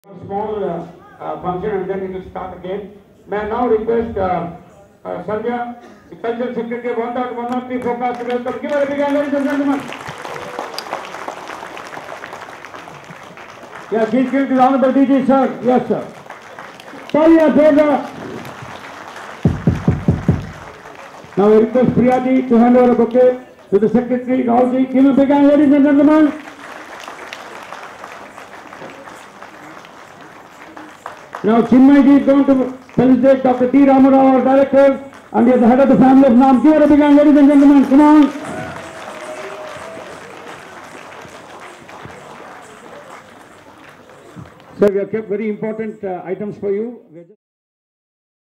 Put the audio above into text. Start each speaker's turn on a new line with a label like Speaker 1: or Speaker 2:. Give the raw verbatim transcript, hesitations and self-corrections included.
Speaker 1: Small uh, uh, function and then it will start again. May I now request uh, uh, Sandhya, the Cultural Secretary of one oh one oh three Focus to welcome. Give her a big hand, ladies and gentlemen. Yes, please give to the Honorable D G, sir. Yes, sir. Sorry, Deva. Now I request Priyaji to hand over a bouquet to the Secretary, Rahulji. Give him a big hand, ladies and gentlemen. Now Chinmayji is going to felicitate Doctor T. Ramarao, our director, and he is the head of the family of Nam. Give her a big hand, ladies and gentlemen. Come on. Sir, we have kept very important uh, items for you.